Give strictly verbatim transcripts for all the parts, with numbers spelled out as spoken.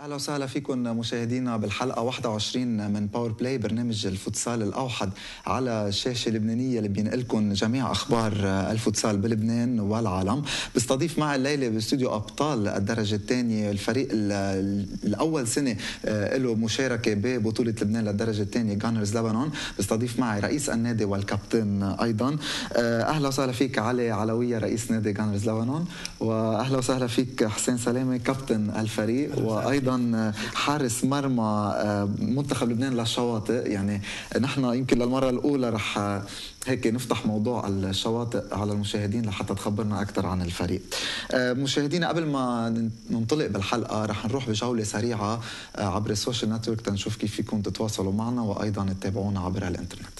أهلا وسهلا فيكم مشاهدينا بالحلقة واحد وعشرين من باور بلاي، برنامج الفوتسال الأوحد على الشاشة اللبنانية اللي بينقلكم جميع أخبار الفوتسال بلبنان والعالم. بستضيف معي الليلة باستوديو أبطال الدرجة الثانية الفريق الأول سنة له مشاركة ببطولة لبنان للدرجة الثانية غانرز لبنان. بستضيف معي رئيس النادي والكابتن أيضا. أهلا وسهلا فيك علي علوية رئيس نادي غانرز لبنان، وأهلا وسهلا فيك حسين سلامة كابتن الفريق وأيضا حارس مرمى منتخب لبنان للشواطئ. يعني نحن يمكن للمرة الأولى رح هيك نفتح موضوع الشواطئ على المشاهدين لحتى تخبرنا أكثر عن الفريق. مشاهدينا قبل ما ننطلق بالحلقة رح نروح بجولة سريعة عبر السوشيال نتورك تنشوف كيف فيكم تتواصلوا معنا وأيضا تتابعونا عبر الإنترنت.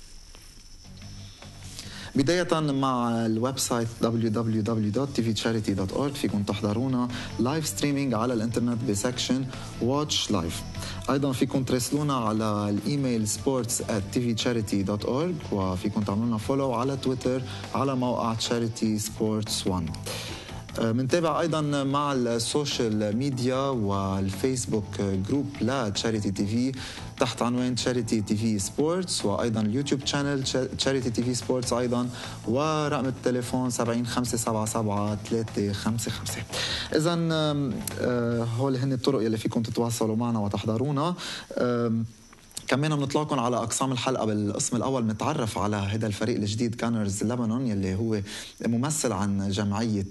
بداية مع الويب سايت دبليو دبليو دبليو دوت تي في تشاريتي دوت أورج فيكم تحضرونا لايف ستريمينج على الانترنت بسكشن واتش لايف. أيضا فيكم تراسلونا على الإيميل سبورتس آت تي في تشاريتي دوت أورج، وفيكم تعملونا فولو على تويتر على موقع تشاريتي سبورتس وان. منتابع ايضا مع السوشيال ميديا والفيسبوك جروب لتشاريتي تي في تحت عنوان تشاريتي تي في سبورتس، وايضا اليوتيوب شانل تشاريتي تي في سبورتس ايضا، ورقم التليفون سبعين خمسة سبعة سبعة ثلاثة خمسة خمسة. اذا هول هن الطرق يلي فيكم تتواصلوا معنا وتحضرونا. كمان بنطلعكم على اقسام الحلقه. بالقسم الاول بنتعرف على هذا الفريق الجديد غانرز لبنان يلي هو ممثل عن جمعيه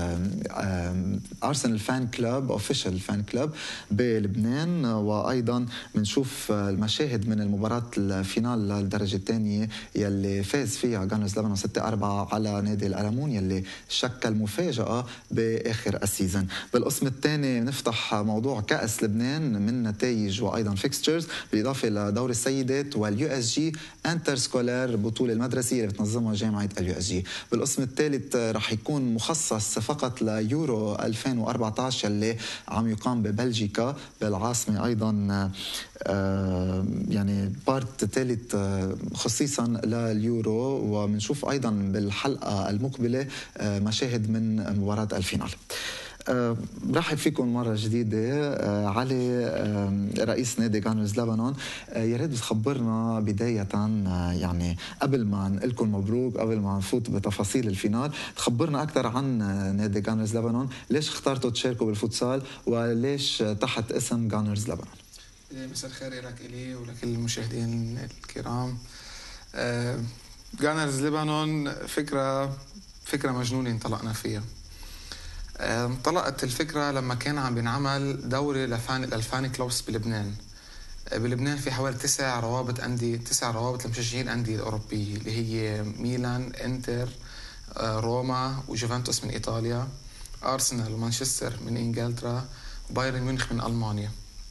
ارسنال فان كلوب اوفيشال فان كلوب بلبنان، وايضا بنشوف المشاهد من المباراه الفينال للدرجه الثانيه يلي فاز فيها غانرز لبنان ستة أربعة على نادي الألمون يلي شكل مفاجاه باخر السيزون. بالقسم الثاني نفتح موضوع كاس لبنان من نتائج وايضا فيكستشرز، بالاضافه دور السيدات واليو اس جي انتر سكولار بطوله المدرسيه اللي بتنظمها جامعه اليو اس جي. بالقسم الثالث رح يكون مخصص فقط ليورو ألفين وأربعة عشر اللي عم يقام ببلجيكا بالعاصمه ايضا، آه يعني بارت ثالث خصيصا لليورو. وبنشوف ايضا بالحلقه المقبله آه مشاهد من مباراه الفينال. أه برحب فيكم مرة جديدة. أه علي أه رئيس نادي غانرز لبنان، أه يا ريت تخبرنا بداية أه يعني قبل ما نقلكم مبروك، قبل ما نفوت بتفاصيل الفينال، تخبرنا أكثر عن نادي غانرز لبنان. ليش اخترتوا تشاركوا بالفوتسال وليش تحت اسم غانرز لبنان؟ مساء الخير لك إلي ولكل المشاهدين الكرام. أه غانرز لبنان فكرة فكرة مجنونة انطلقنا فيها. انطلقت الفكرة لما كان عم بينعمل دوري لفان الفان كلوبس بلبنان. بلبنان في حوالي تسع روابط أندية، تسع روابط لمشجعين الأندية الأوروبية اللي هي ميلان، إنتر، روما، وجوفنتوس من إيطاليا، أرسنال ومانشستر من إنجلترا، وبايرن ميونخ من ألمانيا.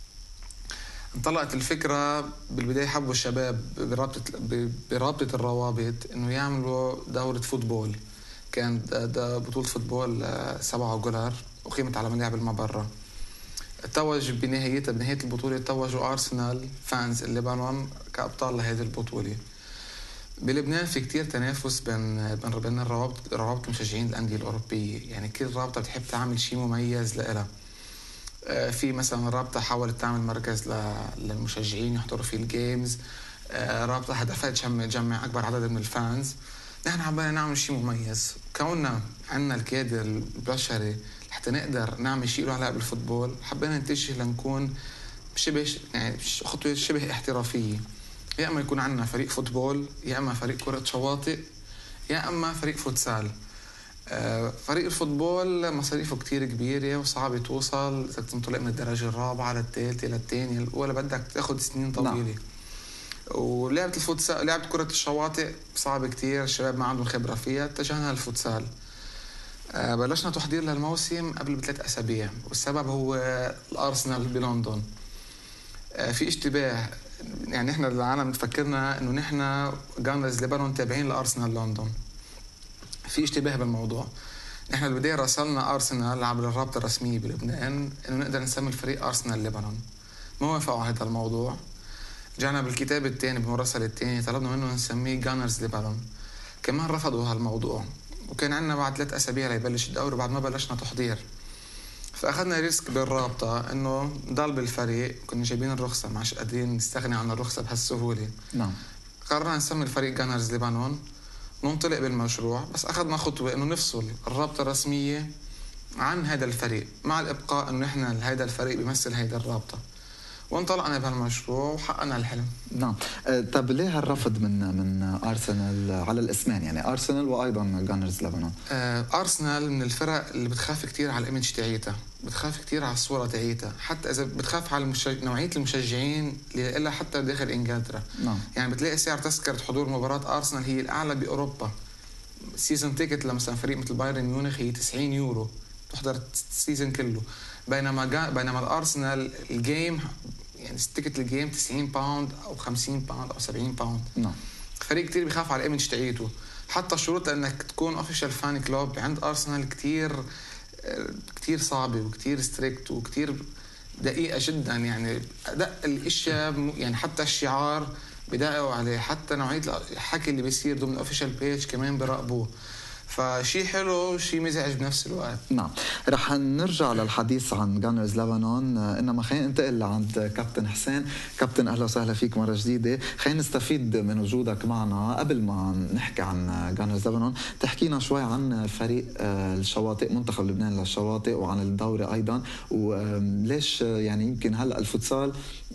انطلقت الفكرة بالبداية، حبوا الشباب برابطة برابطة الروابط إنه يعملوا دورة فوتبول. كان ده بطولة فوتبول سبعة دولار وقيمت على ملاعب المبرة. توج بنهايتها بنهاية البطولة توجوا أرسنال فانز اللبنان كأبطال لهذه البطولة. بلبنان في كتير تنافس بين بين الروابط روابط المشجعين الأندية الأوروبية، يعني كل رابطة بتحب تعمل شيء مميز لها. في مثلا رابطة حاولت تعمل مركز للمشجعين يحضروا فيه الجيمز، رابطة هدفها تجمع أكبر عدد من الفانز. نحن عبالنا نعمل شيء مميز، كوننا عندنا الكادر البشري حتى نقدر نعمل شيء له علاقة بالفوتبول. حبينا نتجه لنكون شبه يعني خطوة شبه احترافية، يا اما يكون عندنا فريق فوتبول، يا اما فريق كرة شواطئ، يا اما فريق فوتسال. آه فريق الفوتبول مصاريفه كتير كبيرة وصعب توصل، بدك تنطلق من الدرجة الرابعة للثالثة للثانية الأولى، بدك تاخد سنين طويلة. نعم. ولعبة الفوتسال، لعبة كرة الشواطئ صعبة كتير، الشباب ما عندهم خبرة فيها، اتجهنا للفوتسال. أه بلشنا تحضير للموسم قبل بثلاث أسابيع، والسبب هو الأرسنال بلندن. أه في اشتباه، يعني احنا العالم تفكرنا انه نحن غانرز لبنان تابعين لأرسنال لندن. في اشتباه بالموضوع. نحن بالبداية راسلنا أرسنال عبر الرابطة الرسمية بلبنان انه نقدر نسمي الفريق أرسنال لبنان، ما وافقوا على هذا الموضوع. جانا بالكتاب الثاني بالمراسلة الثانية طلبنا منه نسميه غانرز لبنان، كمان رفضوا هالموضوع. وكان عندنا بعد ثلاث أسابيع ليبلش الدوري، وبعد ما بلشنا تحضير فاخذنا ريسك بالرابطه انه نضل بالفريق. كنا جايبين الرخصه، مش قادرين نستغني عن الرخصه بهالسهوله. نعم. قررنا نسمي الفريق جانرز لبنان، ننطلق بالمشروع. بس اخذنا خطوه انه نفصل الرابطه الرسميه عن هذا الفريق، مع الابقاء انه نحن هذا الفريق بيمثل هيدا الرابطه، وانطلقنا بهالمشروع وحققنا الحلم. نعم. أه طب ليه هالرفض من من ارسنال على الاسمين، يعني ارسنال وايضا جانرز لبنان؟ أه ارسنال من الفرق اللي بتخاف كتير على الايمج تاعيتها، بتخاف كتير على الصوره تاعيتها، حتى اذا بتخاف على المشج... نوعيه المشجعين اللي لها حتى داخل انجلترا. نعم. يعني بتلاقي سعر تذكره حضور مباراه ارسنال هي الاعلى باوروبا. سيزون تيكت لمثلا فريق مثل بايرن ميونخ هي تسعين يورو تحضر السيزون كله، بينما جا... بينما الارسنال الجيم يعني تيكت الجيم تسعين باوند او خمسين باوند او سبعين باوند. نعم. فريق كتير بيخاف على الايمج تاعيته. حتى الشروط لانك تكون اوفيشال فان كلوب عند ارسنال كتير كتير صعبه وكتير ستريكت وكتير دقيقه جدا. يعني ادق الاشياء، يعني حتى الشعار بدققوا عليه، حتى نوعيه الحكي اللي بيصير ضمن الاوفيشال بيج كمان بيراقبوه. فشي حلو شي مزعج بنفس الوقت. نعم. رح نرجع للحديث عن جانرز لبنان، انما خلينا ننتقل لعند كابتن حسين. كابتن اهلا وسهلا فيك مره جديده. خلينا نستفيد من وجودك معنا قبل ما نحكي عن جانرز لبنان، تحكينا شوي عن فريق الشواطئ، منتخب لبنان للشواطئ، وعن الدوري ايضا، وليش يعني يمكن هلا الفوتسال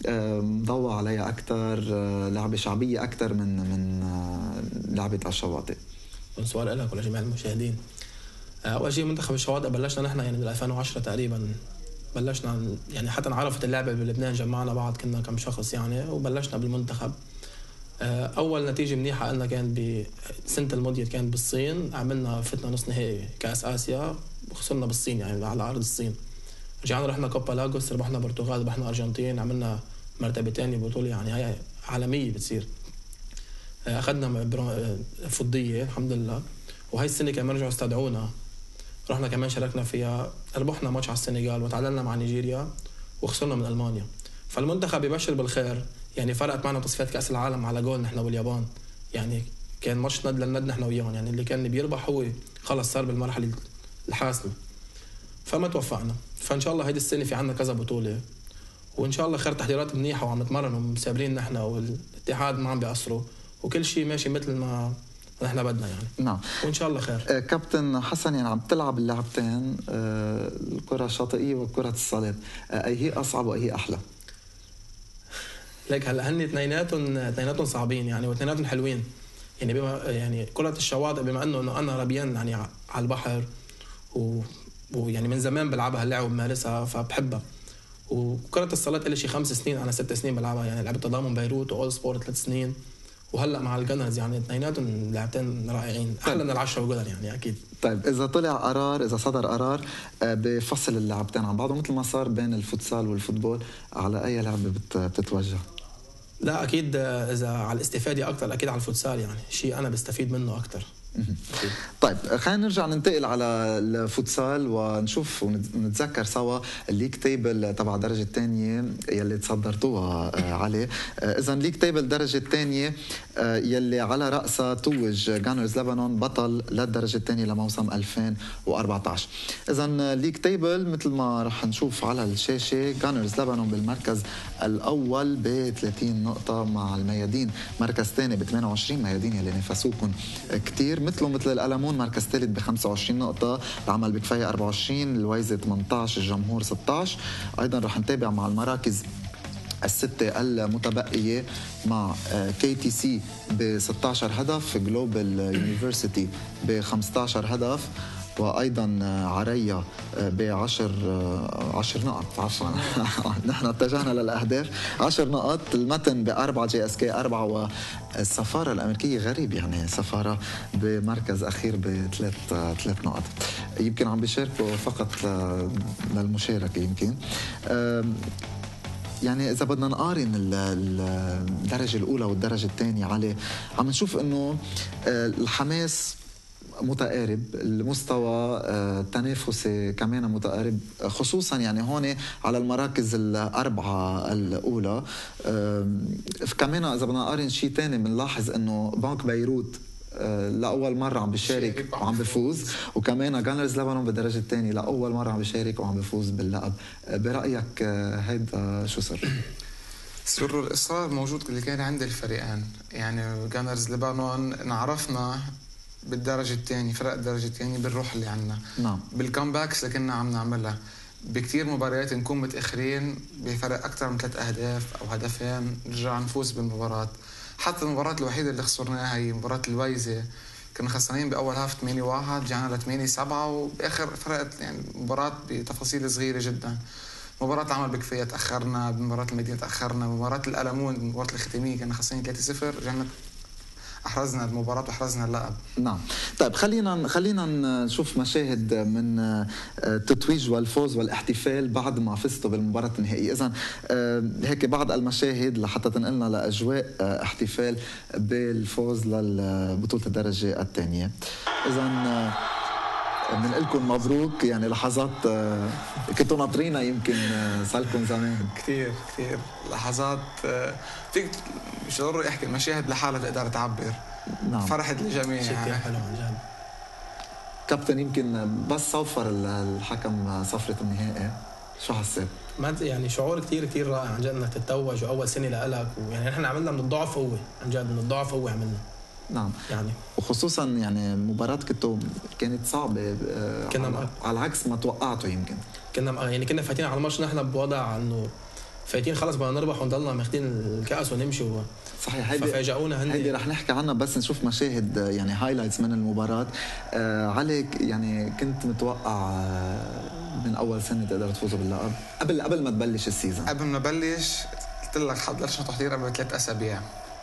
ضوى عليها اكثر، لعبه شعبيه اكثر من من لعبه الشواطئ. سؤال لك ولجميع المشاهدين. اول شيء منتخب الشواطئ بلشنا نحن يعني من ألفين وعشرة تقريبا، بلشنا يعني حتى انعرفت اللعبه بلبنان، جمعنا بعض كنا كم شخص يعني وبلشنا بالمنتخب. اول نتيجه منيحه لنا كانت بسنه الماضيه، كانت بالصين، عملنا فتنا نص نهائي كاس اسيا وخسرنا بالصين يعني على ارض الصين. رجعنا رحنا كوبا لاغوس، ربحنا برتغال، ربحنا ارجنتين، عملنا مرتبه ثانيه بطوله يعني هي عالميه بتصير. اخذنا فضيه الحمد لله. وهي السنه كمان رجعوا استدعونا، رحنا كمان شاركنا فيها، ربحنا ماتش على السنغال وتعادلنا مع نيجيريا وخسرنا من المانيا. فالمنتخب يبشر بالخير، يعني فرقت معنا تصفيات كاس العالم على جول نحن واليابان، يعني كان ماتش ند للند نحن وياهم، يعني اللي كان بيربح هو خلص صار بالمرحله الحاسمه. فما توفقنا. فان شاء الله هيدي السنه في عندنا كذا بطوله، وان شاء الله خير تحضيرات منيحه وعم نتمرن ومسابرين نحن والاتحاد ما عم بيقصروا، وكل شيء ماشي مثل ما نحن بدنا يعني. نعم. وان شاء الله خير. آه كابتن حسن، يعني عم تلعب اللعبتين، آه الكره الشاطئيه وكره الصليب، آه اي هي اصعب واي هي احلى؟ لك هلا هن اثنيناتهم اثنيناتهم صعبين يعني، واثنيناتهم حلوين يعني. بما يعني كره الشواطئ بما انه انه انا ربيان يعني على البحر و ويعني من زمان بلعبها اللعبه وبمارسها فبحبها. وكره الصلاه لي شي خمس سنين انا ست سنين بلعبها يعني، لعبت تضامن بيروت واول سبورت ثلاث سنين، وهلا مع الجنرز يعني اثنيناتهم لاعبتين رائعين، احلى من العشرة وجولر يعني اكيد. طيب اذا طلع قرار، اذا صدر قرار بفصل اللعبتين عن بعضهم مثل ما صار بين الفوتسال والفوتبول، على اي لعبه بتتوجه؟ لا اكيد اذا على الاستفاده اكثر اكيد على الفوتسال، يعني شيء انا بستفيد منه اكثر. طيب خلينا نرجع ننتقل على الفوتسال ونشوف ونتذكر سوا الليج تيبل تبع الدرجه الثانيه يلي تصدرتوها عليه. اذا الليج تيبل الدرجه الثانيه يلي على راسها توج جانرز لبنان بطل للدرجه الثانيه لموسم ألفين وأربعة عشر. اذا الليج تيبل مثل ما رح نشوف على الشاشه، جانرز لبنان بالمركز الاول ب ثلاثين نقطه مع الميادين مركز ثاني ب ثمانية وعشرين، ميادين يلي نافسوكم كثير مثله مثل الألمون مركز ثالث ب خمسة وعشرين نقطة، العمل بكفاية أربعة وعشرين، الويزة ثمانية عشر، الجمهور ستة عشر. أيضا رح نتابع مع المراكز الستة المتبقية مع كي تي سي ب ستة عشر هدف، جلوبال يونيفرسيتي ب خمسة عشر هدف، وايضا عريا بعشر عشر نقط. عفوا نحن اتجهنا للاهداف. عشر نقط، المتن باربعه، جي اس كي اربعه، والسفاره الامريكيه غريب يعني سفاره بمركز اخير بثلاث ثلاث نقط. يمكن عم بيشاركوا فقط للمشاركه يمكن. يعني إذا بدنا نقارن الدرجة الأولى والدرجة الثانية عليه، عم نشوف إنه الحماس متقارب، المستوى التنافسي كمان متقارب، خصوصا يعني هون على المراكز الأربعة الأولى. كمان إذا بدنا نقارن شيء ثاني بنلاحظ إنه بنك بيروت لأول مرة عم بيشارك وعم بيفوز، وكمان جانرز لبنان بالدرجة الثانية لأول مرة عم بيشارك وعم بيفوز باللقب. برأيك هيدا شو سر؟ سر الإصرار موجود اللي كان عند الفريقين. يعني جانرز لبنان نعرفنا بالدرجة الثانية، فرق الدرجة الثانية بالروح اللي عنا، نعم، بالكامباكس اللي كنا عم نعملها. بكتير مباريات نكون متأخرين بفرق أكثر من ثلاث أهداف أو هدفين نرجع نفوز بالمباراة. حتى المباراة الوحيدة اللي خسرناها هي مباراة الويزة، كنا خسرانين بأول هاف ثمانية واحد، رجعنا ل ثمانية سبعة، وبآخر فرقت يعني مباراة بتفاصيل صغيرة جدا. مباراة العمل بكفاية تأخرنا، بمباراة المدينة تأخرنا، مباراة الألمون مباراة الختامية كنا خسرانين ثلاثة صفر، رجعنا احرزنا المباراة واحرزنا اللقب. نعم. طيب خلينا خلينا نشوف مشاهد من التتويج والفوز والاحتفال بعد ما فزتوا بالمباراة النهائية. إذن هيك بعض المشاهد لحتى تنقلنا لأجواء احتفال بالفوز للبطولة الدرجة الثانية. إذن بنقول لكم مبروك، يعني لحظات كنتوا ناطرينها يمكن صار لكم زمان. كثير كثير لحظات فيك مش ضروري احكي، المشاهد لحالها تقدر تعبر. نعم. فرحت الجميع. شيء كثير حلو عن جد. كابتن يمكن بس صفر الحكم صفرة النهائي، شو حسيت؟ ما يعني شعور كثير كثير رائع عن جد انك تتوج واول سنه لك، ويعني نحن عملنا من الضعف هو عن جد من الضعف هو عملنا. نعم. يعني وخصوصا يعني مباراة كنتوا كانت صعبة، كنا على, على عكس ما توقعتوا. يمكن كنا يعني كنا فايتين على الماتش نحن بوضع انه فايتين خلص بدنا نربح ونضلنا ماخذين الكأس ونمشي و... صحيح. هيدي ففاجئونا هن هيدي رح نحكي عنها، بس نشوف مشاهد يعني هايلايتس من المباراة. آه علي، يعني كنت متوقع من اول سنة تقدروا تفوزوا باللقب قبل قبل ما تبلش السيزون؟ قبل ما نبلش قلت لك حضرنا تحضير قبل ثلاث اسابيع.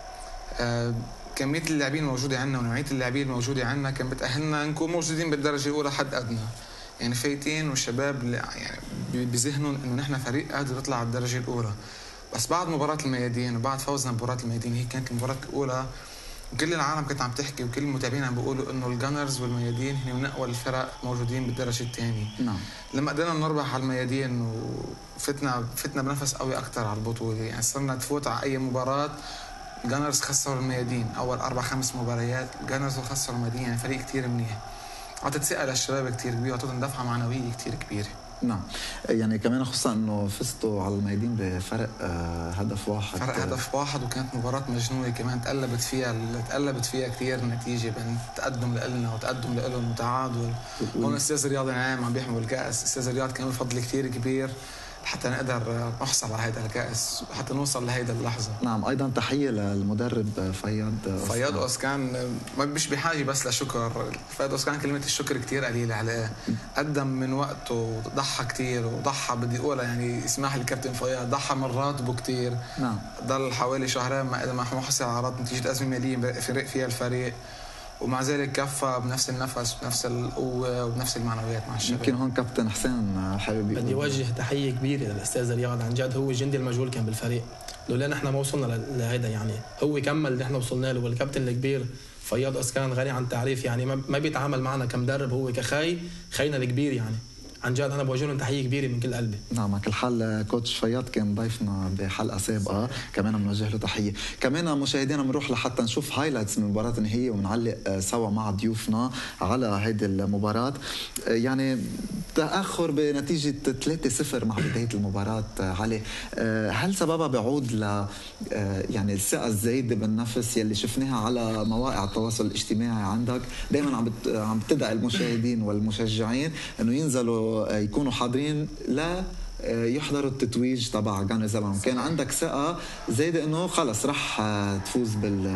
آه كمية اللاعبين الموجودة عندنا ونوعية اللاعبين الموجودة عندنا كان بتأهلنا نكون موجودين بالدرجة الأولى حد أدنى. يعني فايتين والشباب يعني بذهنهم إنه نحن فريق قادر يطلع على الدرجة الأولى. بس بعد مباراة الميادين وبعد فوزنا بمباراة الميادين، هي كانت المباراة الأولى، وكل العالم كانت عم تحكي وكل المتابعين عم بيقولوا إنه الجانرز والميادين هن من أقوى الفرق موجودين بالدرجة الثانية. نعم. لما قدرنا نربح على الميادين وفتنا فتنا بنفس قوي أكتر على البطولة، يعني صرنا تفوت على أي مباراة. جانرز خسروا الميادين اول اربع خمس مباريات، جانرز خسروا الميادين، يعني فريق كتير منيح. اعطت ثقه للشباب كتير كبيره، اعطتهم دفعه معنويه كتير كبيره. نعم. يعني كمان خصوصا انه فزتوا على الميادين بفرق آه هدف واحد فرق هدف واحد، وكانت مباراه مجنونه كمان. تقلبت فيها تقلبت فيها كتير النتيجه بين تقدم لنا وتقدم لهم وتعادل. هون استاذ رياض نعيم عم بيحمل الكاس. استاذ رياض كان له فضل كتير كبير حتى نقدر نحصل على هذا الكأس وحتى نوصل لهيدا اللحظة. نعم. أيضا تحية للمدرب فياض فياض أوسكان، ما مش بحاجة بس لشكر. فياض أوسكان كلمة الشكر كتير قليلة عليه. قدم من وقته وضحى كتير، وضحى بدي أقولها يعني اسمح لي الكابتن فياض، ضحى من راتبه كتير. نعم. ضل حوالي شهرين ما ما حصل على راتب نتيجة أزمة مالية فرق فيها الفريق، ومع ذلك كفى بنفس النفس وبنفس القوة وبنفس المعنويات مع الشباب. يمكن هون كابتن حسين حابب بدي اوجه تحية كبيرة للأستاذ رياض، عن جد هو الجندي المجهول كان بالفريق، لولا نحن ما وصلنا لهيدا. يعني هو كمل اللي نحن وصلنا له. والكابتن الكبير فياض أوسكان غني عن التعريف، يعني ما بيتعامل معنا كمدرب، هو كخاي خينا الكبير. يعني عن جد أنا بوجه لهم تحية كبيرة من كل قلبي. نعم. على كل حال كوتش فياض كان ضيفنا بحلقة سابقة، كمان بنوجه له تحية. كمان مشاهدينا بنروح لحتى نشوف هايلايتس من المباراة النهائية ونعلق سوا مع ضيوفنا على هيدي المباراة. يعني تأخر بنتيجة ثلاثة صفر مع بداية المباراة علي، هل سببها بعود ل يعني الثقة الزايدة بالنفس يلي شفناها على مواقع التواصل الاجتماعي عندك؟ دائما عم عم تدعي المشاهدين والمشجعين انه ينزلوا يكونوا حاضرين لا يحضروا التتويج تبع جانرز لبنان. كان عندك ثقة زايدة انه خلص رح تفوز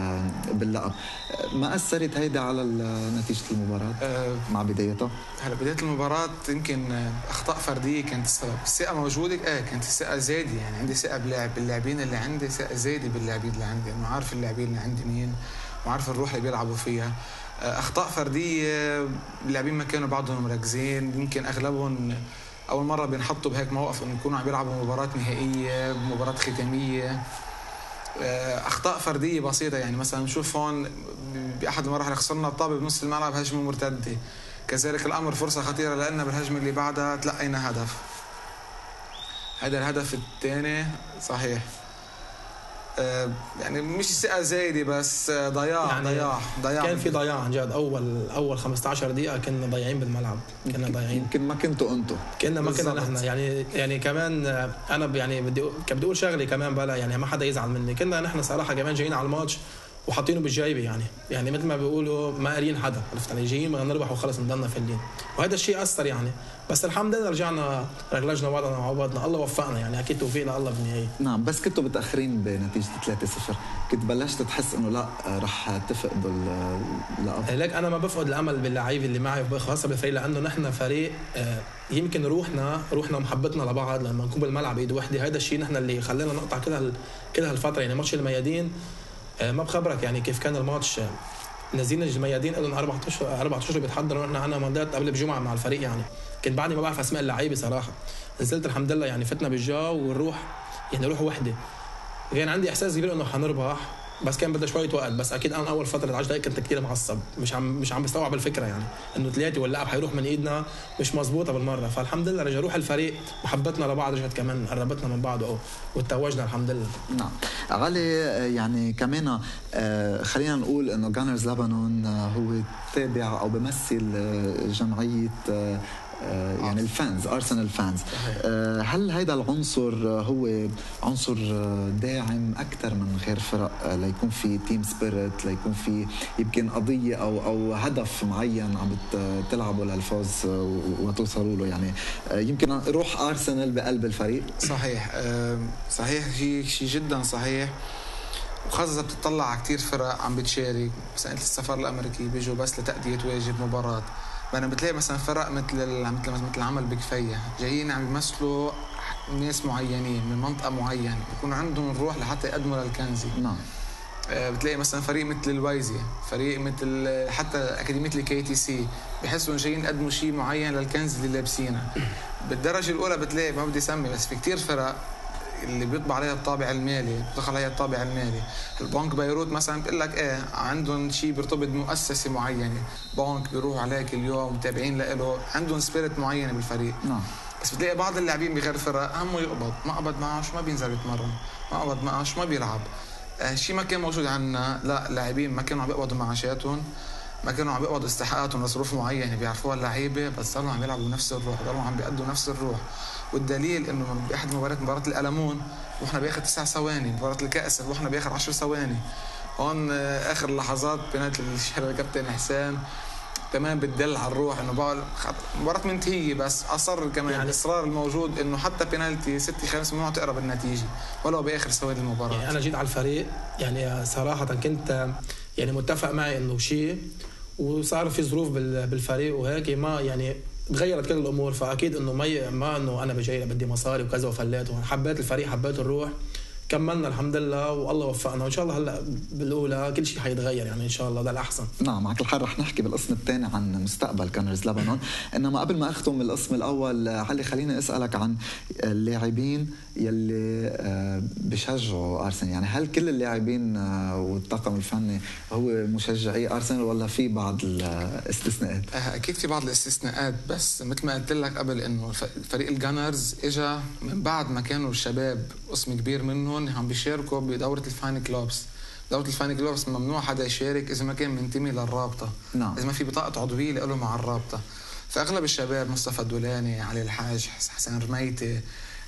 باللقب. ما اثرت هيدا على نتيجة المباراة أه مع بدايتها؟ هلا بداية المباراة يمكن اخطاء فردية كانت السبب. الثقة موجودة، اه كانت الثقة زايدة، يعني عندي ثقة باللاعب باللاعبين اللي عندي، ثقة زايدة باللاعبين اللي عندي، انا عارف اللاعبين اللي عندي مين وعارف الروح اللي بيلعبوا فيها. اخطاء فردية، اللاعبين ما كانوا بعضهم مركزين، يمكن اغلبهم اول مره بينحطوا بهيك موقف انه يكونوا عم يلعبوا مباراه نهائيه، مباراه ختاميه. اخطاء فرديه بسيطه، يعني مثلا نشوف هون باحد المراحل خسرنا الطابه بنص الملعب هجمه مرتده، كذلك الامر فرصه خطيره لنا بالهجمه اللي بعدها تلقينا هدف. هذا الهدف الثاني صحيح. يعني مش ثقة زايدة بس ضياع يعني ضياع ضياع كان في ضياع عن جد. أول أول خمسة عشر دقيقة كنا ضايعين بالملعب، كنا ضايعين. يمكن ما كنتوا أنتوا كنا ما كنا نحن يعني يعني كمان أنا يعني بدي بدي أقول شغلة كمان بلا يعني ما حدا يزعل مني. كنا نحن صراحة كمان جايين على الماتش وحاطينه بالجايبه يعني يعني مثل ما بيقولوا ما قارين حدا، عرفت علي؟ جايين بدنا نربح وخلص نضلنا فلين، وهذا الشيء اثر يعني. بس الحمد لله رجعنا رجلجنا بعضنا مع بعضنا، الله وفقنا يعني، اكيد توفيقنا الله بالنهايه. نعم. بس كنتوا متاخرين بنتيجه ثلاثة صفر، كنت بلشت تحس انه لا رح تفقدوا اللقب؟ ليك انا ما بفقد الامل باللعيبه اللي معي خاصه بالفريق، لانه نحن فريق يمكن روحنا روحنا محبتنا لبعض لما نكون بالملعب ايد وحده، هذا الشيء نحن اللي خلانا نقطع كل هال كل هالفتره يعني. ماتش الميادين ما بخبرك يعني كيف كان الماتش، نازلين الميادين لهم أربعة أشهر أربعة أشهر بيتحضروا، ونحن عنا مندات قبل بجمعه مع الفريق يعني. كنت بعدني ما بعرف اسماء اللعيبه صراحه، نزلت الحمد لله يعني فتنا بالجو والروح يعني روح وحده. كان عندي احساس كبير انه حنربح، بس كان بدها شويه وقت. بس اكيد انا اول فتره عشر دقائق كنت كثير معصب، مش عم مش عم بستوعب الفكره يعني انه ثلاثه واللعب حيروح من ايدنا مش مزبوطه بالمره. فالحمد لله رجع روح الفريق، محبتنا لبعض رجعت كمان، قربتنا من بعض وتوجنا الحمد لله. نعم علي، يعني كمان خلينا نقول انه جانرز لبنان هو تابع او بيمثل جمعيه يعني الفانز، أرسنال فانز. هل هيدا العنصر هو عنصر داعم أكثر من غير فرق ليكون في تيم سبيريت، ليكون في يمكن قضية أو أو هدف معين عم تلعبوا للفوز وتوصلوا له؟ يعني يمكن روح أرسنال بقلب الفريق. صحيح صحيح شيء شيء جدا صحيح. وخاصة إذا بتطلع على كتير فرق عم بتشارك، مثلا السفر الأمريكي بيجوا بس لتأدية واجب مباراة. أنا بتلاقي مثلا فرق مثل مثل مثل عمل بكفية جايين عم يمثلوا ناس معينين من منطقة معينة، يكون عندهم الروح لحتى يقدموا للكنزي. نعم. بتلاقي مثلا فريق مثل الوايزي، فريق مثل حتى أكاديمية الكي تي سي، بحسوا جايين يقدموا شيء معين للكنز اللي لابسينه. بالدرجة الأولى بتلاقي ما بدي أسمي، بس في كتير فرق اللي بيطبع عليها الطابع المالي، بيدخل عليها الطابع المالي. البنك بيروت مثلا بتقول لك ايه عندهم شيء بيرتبط بمؤسسه معينه، بنك بيروح عليك اليوم متابعين له، عندهم سبيريت معينه بالفريق. نعم. بس بتلاقي بعض اللاعبين بغير فرق همه يقبض، ما قبض معه ما بينزل يتمرن، ما قبض معه ما بيلعب. آه شيء ما كان موجود عندنا، لا لاعبين ما كانوا عم يقبضوا معاشاتهم، ما كانوا عم يقبضوا استحقاقاتهم لظروف معينه بيعرفوها اللعيبه، بس ضلوا عم يلعبوا نفس الروح، ضلوا عم بيأدوا نفس الروح. والدليل انه باحد المباريات، مباراه الالمون رحنا باخر تسع ثواني، مباراه الكاس رحنا باخر عشر ثواني. هون اخر لحظات بينات الشهر الكابتن حسين كمان بتدل على الروح، انه بقى مباراه منتهيه بس اصر كمان يعني الاصرار الموجود انه حتى بينالتي ستة خمس ممنوع تقرب النتيجه ولو باخر ثواني المباراه. يعني انا جيت على الفريق يعني صراحه كنت يعني متفق معي انه شيء، وصار في ظروف بالفريق وهيك ما يعني تغيرت كل الامور. فاكيد انه ما ما انه انا بجي بدي مصاري وكذا وفلات، وحبيت الفريق حبيت الروح، كملنا الحمد لله والله وفقنا. وان شاء الله هلا بالاولى كل شيء حيتغير يعني ان شاء الله ده الاحسن. نعم معك الحق. رح نحكي بالقسم الثاني عن مستقبل جانرز لبنان، انما قبل ما اختم القسم الاول علي خليني اسالك عن اللاعبين يلي بشجعوا ارسنال. يعني هل كل اللاعبين والطاقم الفني هو مشجعي ارسنال ولا في بعض الاستثناءات؟ اكيد في بعض الاستثناءات، بس مثل ما قلت لك قبل انه فريق الجانرز اجى من بعد ما كانوا الشباب قسم كبير منهم عم بيشاركوا بدورة الفان كلوبس. دورة الفان كلوبس ممنوع حدا يشارك إذا ما كان منتمي للرابطة. نعم. إذا ما في بطاقة عضوية له مع الرابطة. فأغلب الشباب مصطفى الدولاني، علي الحاج، حسن رميتي،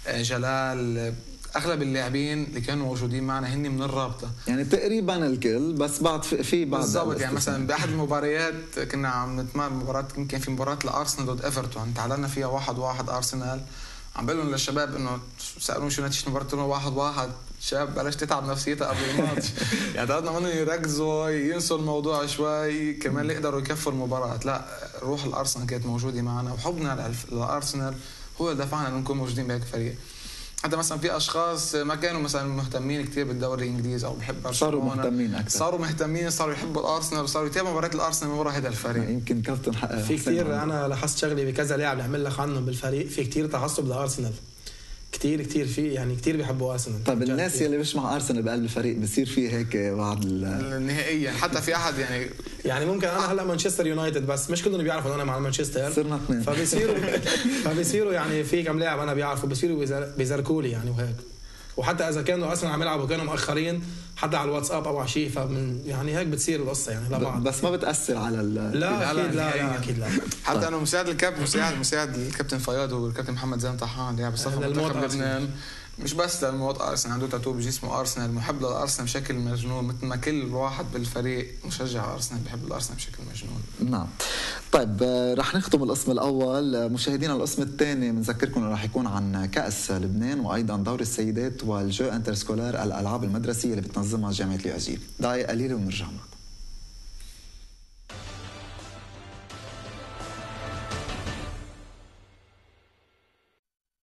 جلال، أغلب اللاعبين اللي كانوا موجودين معنا هن من الرابطة. يعني تقريبا الكل، بس بعد في بعض بالضبط. يعني مثلا بأحد المباريات كنا عم نتمرن مباراة، كان في مباراة لأرسنال ضد إيفرتون تعادلنا فيها واحد واحد أرسنال. عم بقول لهم للشباب انه سالوني شو نتيجه المباراه، قلت لهم واحد واحد. الشباب بلش تتعب نفسيتها قبل الماتش. يعني بدنا منهم يركزوا ينسوا الموضوع شوي، كمان يقدروا يكفوا المباراه. لا روح الارسنال كانت موجوده معنا، وحبنا للارسنال هو اللي دفعنا انه نكون موجودين بهيك فريق. حتى مثلا في اشخاص ما كانوا مثلا مهتمين كثير بالدوري الانجليزي او بحب برشلونه، صاروا مهتمين اكثر، صاروا مهتمين، صاروا يحبوا الارسنال وصاروا يتابعوا مباريات الارسنال من وراء هذا الفريق. يمكن كابتن في كثير انا لاحظت شغله بكذا لاعب نعمل لك عنهم بالفريق، في كثير تعصب لارسنال، كتير كتير في يعني كتير بيحبوا ارسنال. طيب الناس يلي مش مع ارسنال بقلب الفريق بصير في هيك بعض النهائيا، حتى في احد يعني يعني ممكن انا هلا مانشستر يونايتد بس مش كلهم بيعرفوا انه انا مع مانشستر، صرنا اثنين، فبيصيروا فبيصيروا يعني في كم لاعب انا بيعرفوا بيصيروا بيزركوا لي يعني وهيك. وحتى اذا كانوا اصلا عم يلعبوا كانوا مؤخرين حتى على الواتساب او على شيء، فمن يعني هيك بتصير القصه يعني لبعض. بس ما بتاثر على ال لا اكيد لا لا اكيد لا. حتى انه مساعد الكابتن مساعد مساعد الكابتن فياض والكابتن محمد زين طحان يعني بصفه منتخب لبنان، مش بس للموت ارسنال، عنده تاتو بجسمه ارسنال، محب للارسنال بشكل مجنون، مثل ما كل واحد بالفريق مشجع ارسنال بحب الارسنال بشكل مجنون. نعم. طيب رح نختم القسم الاول. مشاهدينا القسم الثاني بنذكركم انه رح يكون عن كاس لبنان وايضا دور السيدات والجو انترسكولار الالعاب المدرسيه اللي بتنظمها جامعه اليو اس جي. دقائق قليله ونرجع.